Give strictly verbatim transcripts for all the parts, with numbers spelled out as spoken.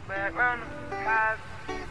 back round the pies.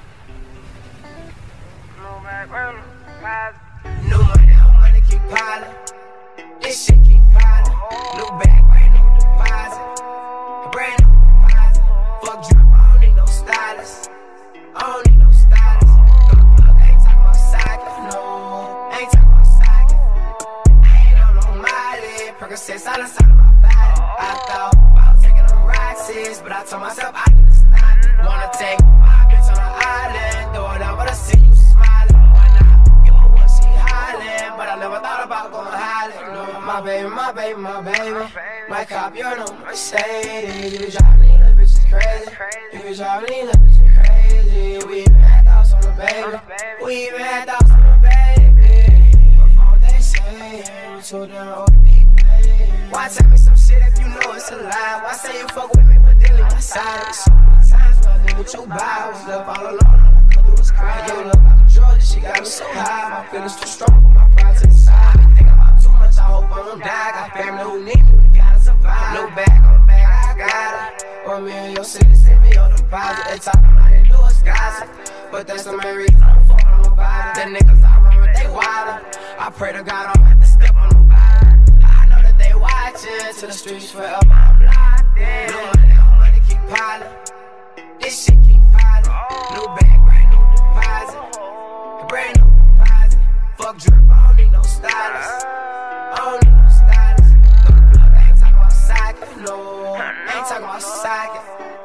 Look back round the pies. New money, old money keep piling. This shit keep piling. New bag, brand new deposit. A brand new deposit. Fuck drip, I don't need no stylist. I don't need no stylist. Go to plug, I ain't talking about socket. No, I ain't talking about socket. I ain't on no mileage. Percocets all inside of my body. I thought about taking them Roxys, but I told myself I need to stop. Wanna take my bitch on an island, do it up, but I see you smiling. Why not? Give her what she hollering, but I never thought about going hollering. No, my baby, my baby, my baby. My cop, you're no Mercedes. You be driving these little bitches crazy. You be driving these little bitches crazy. We even had thoughts on the baby. We even had thoughts on the baby. Before they say, I'm too damn old to be playing. Why tell me some shit if you know it's a lie? Why say you fuck with me but then leave my side? So many times when I did what you buy, I was left all alone. All I could do was cry. You look like a drug, she got me so high. My feelings too strong, put my pride to the side. I think I'm out too much, I hope I don't die. Got family who need me, we gotta survive. No bag on bag, I got it. Or me and your city send me your deposit. They talking about they do us gossip, but that's the main reason I don't fuck on nobody. The niggas I run with, they wilder. I pray to God I don't have to step on nobody. I know that they watching to the streets forever. I'm locked in. No money, no money keep piling. This shit keep piling. New bag, brand new deposit. A brand new deposit. Fuck drip, I don't need no stylist. I don't need no stylist. Go to plug, I ain't talking about socket. No, I ain't talking about socket.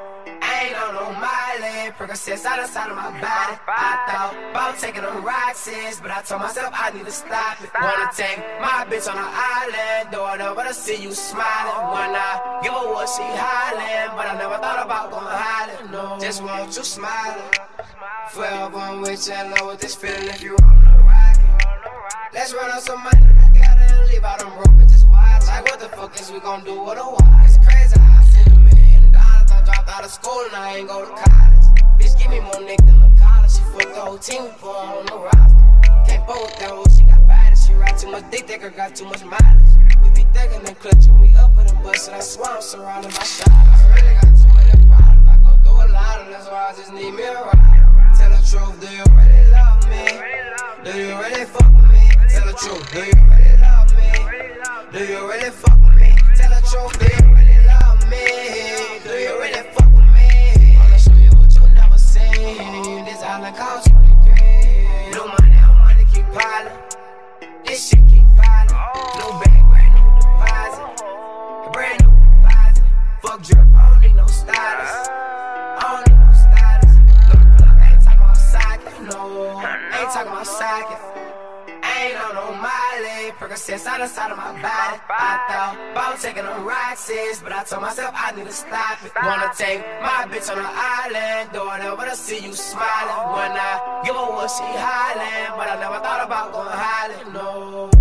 I ain't on no mileage. Percocets out inside of my body. I thought about taking them Roxys, but I told myself I need to stop it. Wanna take my bitch on an island, do it up, but I see you smiling. Wanna give her what she hollering, but I never thought about going hollering. No, just want you smiling. Forever I'm with you, in love with this feeling if you on the rocket. Let's run up some money together and leave out them broke bitches wide. Like what the fuck is we gon' do with a while? It's crazy how I send a million dollars. I dropped out of school and I ain't go to college. Bitch give me more nick than the college. She fucked the whole team, we put her on the roster. Can't pull with that hoe, she got body. She ride too much dick, think her got too much mileage. We be thuggin' and clutching, we up with them bustin'. I swear I'm surrounded by shots. I really got too many problems. I go through a lot of that's why I just need me a ride. Tell the truth, do you really love me? Do you really fuck with me? Tell the truth, do you really love me? Do you really fuck with me? Tell the truth, do you really love me? Do you really fuck with me? Wanna show you what you never seen. This island cost twenty-three. New money, old money keep piling. This shit keep piling. New bag, brand new deposit. A brand new deposit. Fuck drip, I don't need no stylist. I don't need no stylist. Look the plug, I ain't talking about socket. No, I ain't talking about socket. I ain't on no mileage. Percocets out inside of my body. I thought about taking them Roxys, but I told myself I need to stop it. Wanna take my bitch on an island, do it up, but I see you smiling. When I give her what she hollering, but I never thought about going hollering. No.